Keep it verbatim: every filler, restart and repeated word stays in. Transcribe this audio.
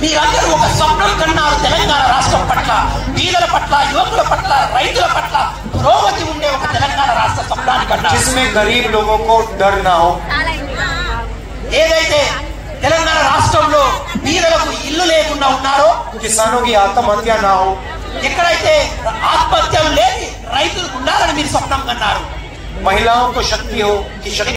మీరందరూ ఒక స్వప్నం కన్నారు తెలంగాణ రాష్ట్రం పట్ల, బీదల పట్ల, యువకుల పట్ల, రైతుల పట్ల పురోగతి ఉండే ఒక తెలంగాణ రాష్ట్ర స్వప్నాన్ని కన్నారు, जिसमें गरीब लोगों को डर ना हो। ఏదైతే తెలంగాణ రాష్ట్రంలో బీదలకు ఇల్లు లేకుండా ఉన్నారో, किसानों की आत्महत्या ना हो, ఎక్కడైతే ఆత్మహత్యలు లేని రైతులకు ఉండాలని మీరు స్వప్నం కన్నారు, महिलाओं को शक्ति हो कि शक्ति